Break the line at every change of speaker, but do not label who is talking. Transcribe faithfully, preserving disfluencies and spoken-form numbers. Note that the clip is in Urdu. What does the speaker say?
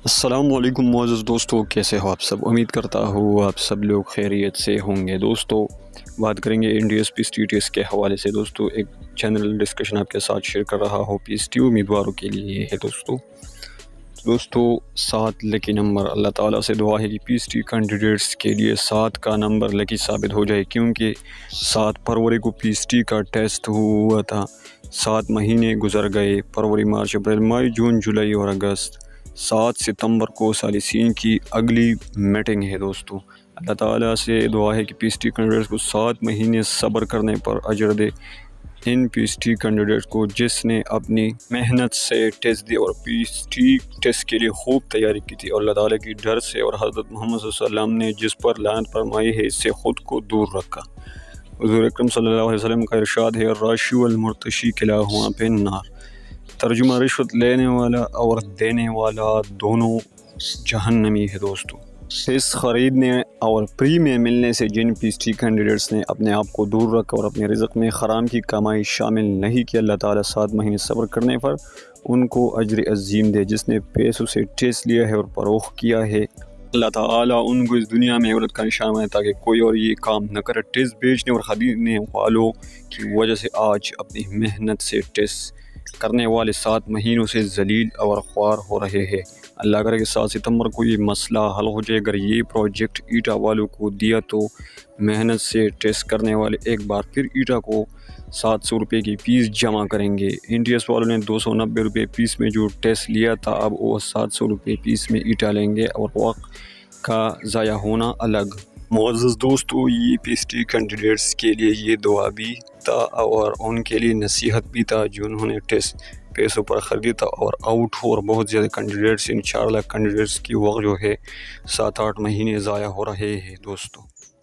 السلام علیکم معزز دوستو، کیسے ہو آپ سب؟ امید کرتا ہوں آپ سب لوگ خیریت سے ہوں گے۔ دوستو بات کریں گے India S P T test کے حوالے سے۔ دوستو ایک جنرل ڈسکشن آپ کے ساتھ شیئر کر رہا ہوں پی ایس ٹی امیدواروں کے لیے یہ ہے۔ دوستو دوستو سات لکی نمبر، اللہ تعالیٰ سے دعا ہے کہ پی ایس ٹی کینڈیڈیٹس کے لیے سات کا نمبر لکی ثابت ہو جائے، کیونکہ سات فروری کو پی ایس ٹی کا ٹیسٹ ہوا تھا۔ سات مہینے گزر گئے، فروری، مارچ، اپریل، مئی، جون، جولائی اور اگست۔ سات ستمبر کو ثالثین کی اگلی میٹنگ ہے۔ دوستو اللہ تعالیٰ سے دعا ہے کہ پی ایس ٹی کینڈیڈیٹس کو سات مہینے صبر کرنے پر اجر دے۔ ان پی ایس ٹی کینڈیڈیٹس کو جس نے اپنی محنت سے ٹیسٹ دی اور پی ایس ٹی ٹیسٹ کے لیے خوب تیاری کی تھی، اور اللہ تعالیٰ کی ڈر سے اور حضرت محمد صلی اللہ علیہ وسلم نے جس پر لعنت فرمائی ہے، اس سے خود کو دور رکھا۔ حضور اکرم صلی اللہ علیہ وسلم کا ارشاد ہے، الراشی والمرتشی کلاہما فی النار۔ ترجمہ، رشوت لینے والا اور دینے والا دونوں جہنمی ہے۔ دوستو اس خریدنے اور فری میں ملنے سے جن پی ایس ٹی کینڈیڈیٹس نے اپنے آپ کو دور رکھا اور اپنے رزق میں حرام کی کمائی شامل نہیں کی، اللہ تعالیٰ سات مہینے صبر کرنے پر ان کو اجر عظیم دے۔ جس نے پیسوں سے ٹیسٹ لیا ہے اور فروخت کیا ہے، اللہ تعالیٰ ان کو اس دنیا میں عبرت کا نشان بنائے تاکہ کوئی اور یہ کام نہ کرے۔ ٹیسٹ بیچنے اور خریدنے والوں کی وجہ سے آج اپنی محنت سے ٹیسٹ کرنے والے سات مہینوں سے ذلیل اور خوار ہو رہے ہیں۔ اللہ کرے کہ سات ستمبر کو یہ مسئلہ حل ہو جائے۔ اگر یہ پروجیکٹ ایٹا والوں کو دیا تو محنت سے ٹیسٹ کرنے والے ایک بار پھر ایٹا کو سات سو روپے کی فیس جمع کریں گے۔ انڈیس والوں نے دو سو نبے روپے فیس میں جو ٹیسٹ لیا تھا، اب وہ سات سو روپے فیس میں ایٹا لیں گے، اور وقت کا ضائع ہونا الگ۔ معزز دوستو، یہ پی ایس ٹی کینڈیڈیٹس کے لیے یہ دعا بھی تھا اور ان کے لیے نصیحت بھی تھا جنہوں نے ٹیسٹ پیسوں پر خریدا تھا اور آؤٹ ہو، اور بہت زیادہ کینڈیڈیٹس، ان چار لاکھ کینڈیڈیٹس کی وقت جو ہے سات آٹھ مہینے ضائع ہو رہے ہیں۔ دوستو